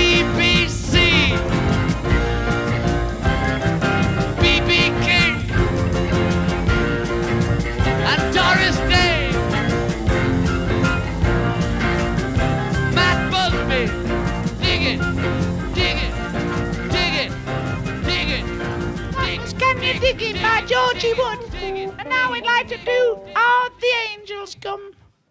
BBC, BB King, and Doris Day, Matt Busby. Dig it, dig it, dig it, dig it, dig it. Can you dig it by Georgie Wood? And now we'd like to do Are the Angels Come?